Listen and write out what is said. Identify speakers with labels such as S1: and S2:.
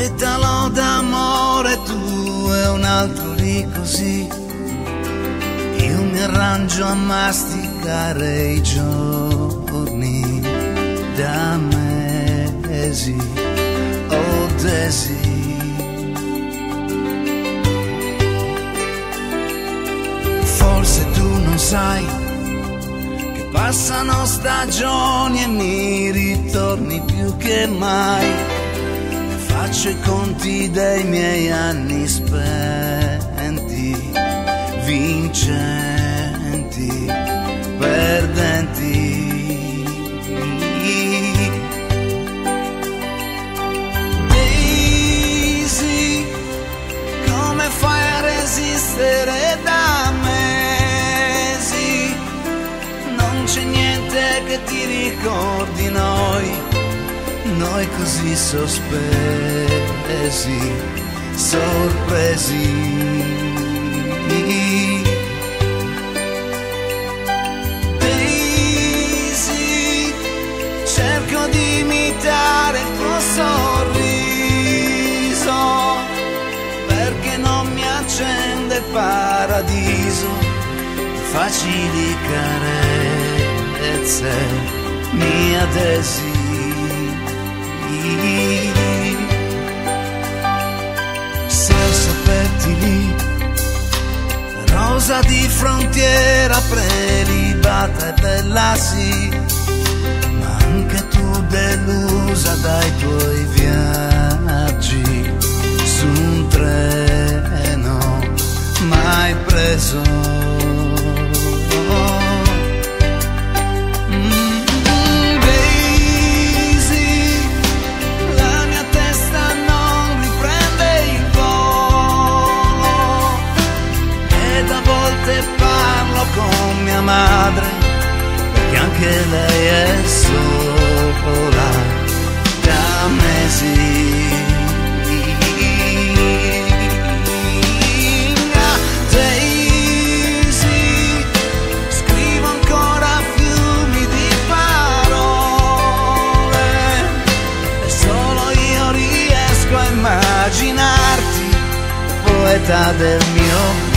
S1: petalo d'amore tu e un altro lì così. Io mi arrangio a masticare i giorni da mesi o tesi. Forse tu non sai che passano stagioni e mi ritorni più che mai. Faccio i conti dei miei anni spenti, vincenti, perdenti. Daisy, come fai a resistere da mesi? Non c'è niente che ti ricordi noi così sospesi, sorpresi. Daisy, cerco di imitare il tuo sorriso, perché non mi accende il paradiso. Facili carezze, mia Daisy. Sai saperti lì, rosa di frontiera, prelibata e bella sì, ma anche tu delusa dai tuoi viaggi su un treno mai preso. Parlo con mia madre, perché anche lei è sola da mesi. Daisy, scrivo ancora fiumi di parole e solo io riesco a immaginarti poeta del mio